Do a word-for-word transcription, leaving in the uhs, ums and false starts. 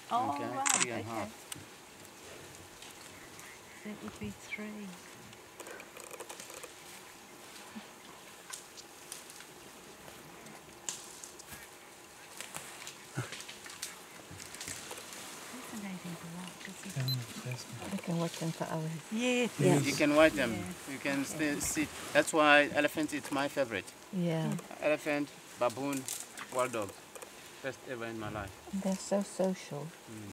Oh, Okay, right, three and a okay. half. So it would be three. Fascinating to watch, isn't it? I can watch them for hours. Yeah. Yeah. You can watch them. Yeah. You can Okay. still see. That's why elephant is my favorite. Yeah. Elephant, baboon, wild dogs. Best ever in my life. They're so social.